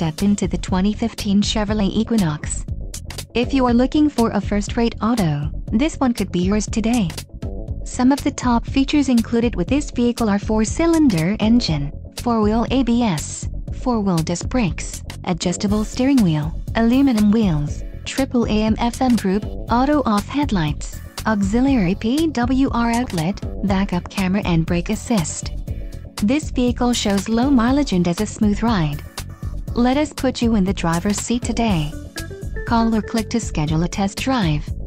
step into the 2015 Chevrolet Equinox. If you are looking for a first-rate auto, this one could be yours today. Some of the top features included with this vehicle are 4-cylinder engine, 4-wheel ABS, 4-wheel disc brakes, adjustable steering wheel, aluminum wheels, triple AM/FM group, auto-off headlights, auxiliary PWR outlet, backup camera and brake assist. This vehicle shows low mileage and has a smooth ride. Let us put you in the driver's seat today. Call or click to schedule a test drive.